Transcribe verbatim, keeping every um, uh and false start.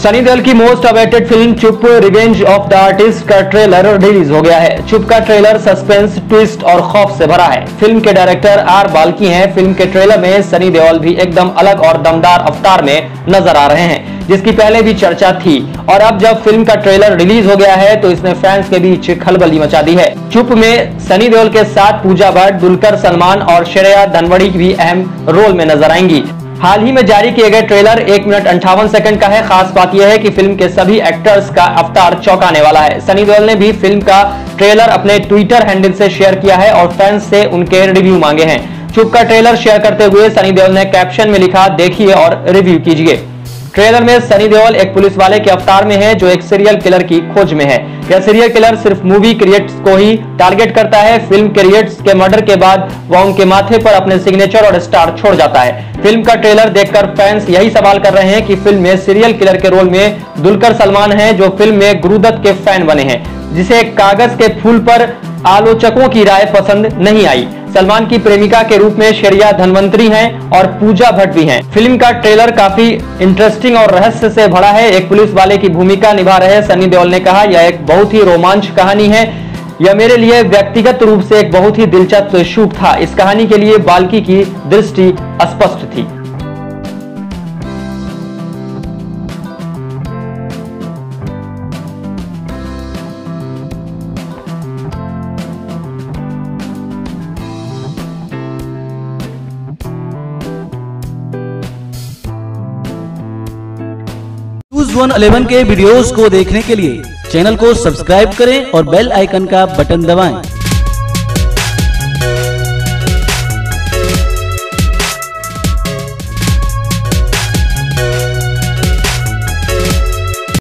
सनी देओल की most awaited film Chup revenge of the artist का trailer release हो गया है। चुप का ट्रेलर सस्पेंस, ट्विस्ट और खौफ से भरा है। फिल्म के डायरेक्टर आर बाल्की हैं। फिल्म के ट्रेलर में सनी देओल भी एकदम अलग और दमदार अवतार में नजर आ रहे हैं, जिसकी पहले भी चर्चा थी। और अब जब फिल्म का ट्रेलर रिलीज हो गया है तो इसने फैंस के बीच खलबली मचा दी है। चुप में सनी देओल के साथ पूजा भट्ट, दुलकर सलमान और श्रेया धनवड़ी भी अहम रोल में नजर आएंगी। हाल ही में जारी किए गए ट्रेलर एक मिनट अंठावन सेकंड का है। खास बात यह है कि फिल्म के सभी एक्टर्स का अवतार चौंकाने वाला है। सनी देओल ने भी फिल्म का ट्रेलर अपने ट्विटर हैंडल से शेयर किया है और फैंस से उनके रिव्यू मांगे हैं। चुप का ट्रेलर शेयर करते हुए सनी देओल ने कैप्शन में लिखा, देखिए और रिव्यू कीजिए। ट्रेलर में सनी देओल एक पुलिस वाले के अवतार में है जो एक सीरियल किलर की खोज में है। यह सीरियल किलर सिर्फ मूवी क्रिएट्स को ही टारगेट करता है। फिल्म क्रिएट्स के मर्डर के बाद वह उनके माथे पर अपने सिग्नेचर और स्टार छोड़ जाता है। फिल्म का ट्रेलर देखकर फैंस यही सवाल कर रहे हैं कि फिल्म में सीरियल किलर के रोल में दुलकर सलमान हैं, जो फिल्म में गुरुदत्त के फैन बने हैं, जिसे कागज के फूल पर आलोचकों की राय पसंद नहीं आई। सलमान की प्रेमिका के रूप में श्रेया धनवंतरी हैं और पूजा भट्ट भी हैं। फिल्म का ट्रेलर काफी इंटरेस्टिंग और रहस्य से भरा है। एक पुलिस वाले की भूमिका निभा रहे सनी देओल ने कहा, यह एक बहुत ही रोमांच कहानी है। यह मेरे लिए व्यक्तिगत रूप से एक बहुत ही दिलचस्प शूट था। इस कहानी के लिए बाल्की की दृष्टि स्पष्ट थी। न्यूज़ वन इलेवन के वीडियोस को देखने के लिए चैनल को सब्सक्राइब करें और बेल आइकन का बटन दबाएं।